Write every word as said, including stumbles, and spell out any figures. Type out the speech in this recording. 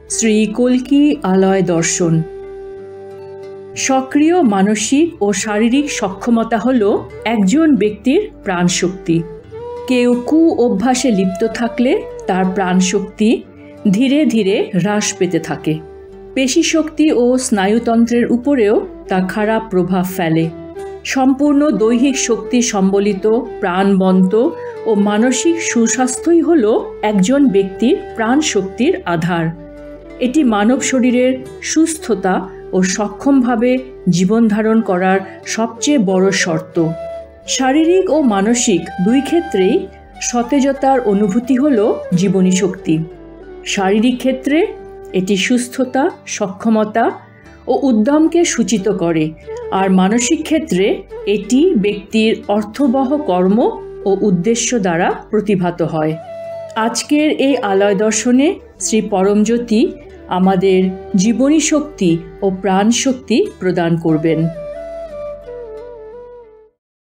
শ্রী কল্কি আলয় দর্শন। সক্রিয় মানসিক ও শারীরিক সক্ষমতা হল একজন ব্যক্তির প্রাণশক্তি। কেউ কু অভ্যাসে লিপ্ত থাকলে তার প্রাণশক্তি ধীরে ধীরে হ্রাস পেতে থাকে। পেশিশক্তি ও স্নায়ুতন্ত্রের উপরেও তা খারাপ প্রভাব ফেলে। সম্পূর্ণ দৈহিক শক্তি সম্বলিত প্রাণবন্ত ও মানসিক সুস্বাস্থ্যই হল একজন ব্যক্তির প্রাণশক্তির আধার। এটি মানব শরীরের সুস্থতা ও সক্ষমভাবে জীবনধারণ করার সবচেয়ে বড় শর্ত। শারীরিক ও মানসিক দুই ক্ষেত্রেই সতেজতার অনুভূতি হল জীবনী শক্তি। শারীরিক ক্ষেত্রে এটি সুস্থতা, সক্ষমতা ও উদ্যমকে সূচিত করে, আর মানসিক ক্ষেত্রে এটি ব্যক্তির অর্থবহ কর্ম ও উদ্দেশ্য দ্বারা প্রতিভাত হয়। আজকের এই আলয় দর্শনে শ্রী পরমজ্যোতি আমাদের জীবনী শক্তি ও প্রাণ শক্তি প্রদান করবেন।